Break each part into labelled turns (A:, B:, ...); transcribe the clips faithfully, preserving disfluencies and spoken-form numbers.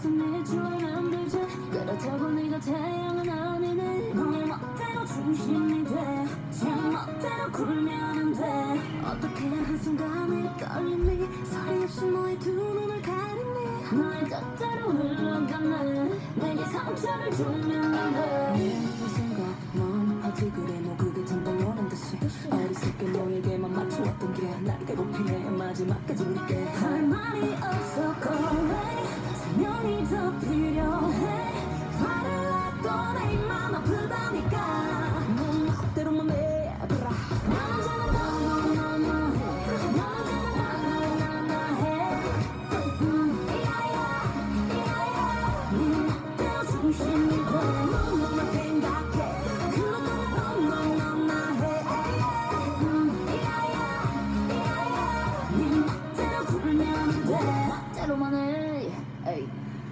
A: 벌써 네 좋아하면 되지. 그렇다고 네가 태양은 아니네. 너의 멋대로 중심이 돼. 제 멋대로 굴면 돼. 어떻게 한순간에 떨림이 소리 없이 너의 두 눈을 가리니. 너의 뜻대로 흘러가네. 내게 상처를 주면 안돼. 네 생각 넌 하지 그래. 뭐 그게 정당요란 듯이 어리석게 너에게만 맞춰왔던 게 날 괴롭히네. 마지막까지 울게. 할 말이 없어 go away. 사명이 더 필요해. 화를 내도 내 입만 아프다니까. 넌 멋대로만 해봐라. 나는 자는 너너너너 해. 너는 자는 나나나나 해. 음, 이야야 이야야. 네 멋대로 중심이 돼. 너만 생각해. 그것도 너너너나 해. 음, 이야야 이야야. 네 멋대로 굴면 돼. 멋대로만 해. 에이.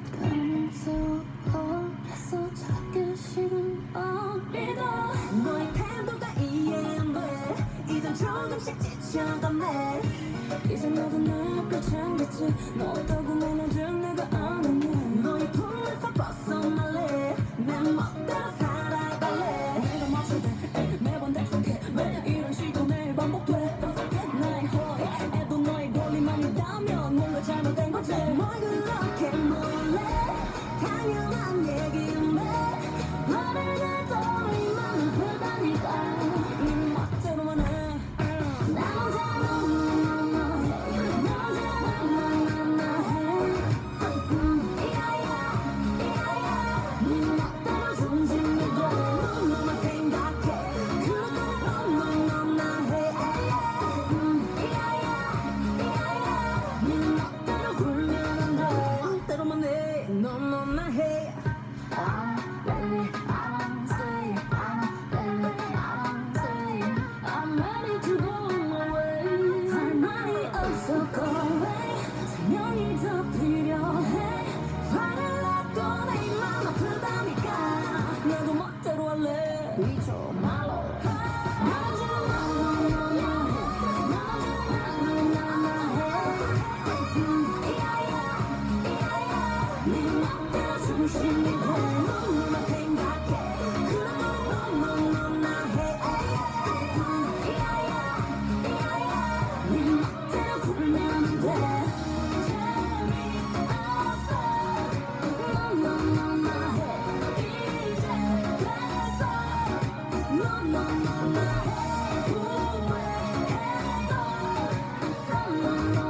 A: 가면서 찾기 싫은 어리도 너의 태도가 이해 안 돼. 이젠 조금씩 지쳐가네. 이제 너도 내걸 챙겼지. 너 없다고 무너진 내가 아니네. 너의 품에서 벗어날래. 내 멋대로 살아갈래. 내가 맞출 때 매번 약속해. 왜 이런 식으로 매일 반복돼. 나의 허위 애도 너의 권리만 있다면 뭔가 잘못된 거지. 뭘 그렇게 몰래. 당연한 얘기인데 화를 내도 입만 아프다니까. 네 멋대로만 해. 나 혼자 너너너너 해. 나 혼자 나나나나 해. 음, 이야야 이야야. 네 멋대로 중심이 돼. 너만 생각해. 그것도 너너너나 해. 음, 이야야 이야야. 네 멋대로 굴면 안 돼. 멋대로만 해. 너너나 해. I'm ready, I don't stay. I'm ready, I don't stay. I'm ready to go away. 할 말이 없어 go away. 사명이 더 필요해. 화를 내도 내 입만 아프다니까. 나도 멋대로 할래. 미쳐 말로. 나는 지금 너너너나 해. 나는 나나나나 해. 음, 이야야 이야야. 네 멋대로 중심이 돼. 너만 생각해. 그럼 너너너나 해. 음, 이야야 이야야. 네 멋대로 굴면 돼. 재미없어. 너너너나 해. 이제 됐어. 너너너나 해. 후회해도 너너너나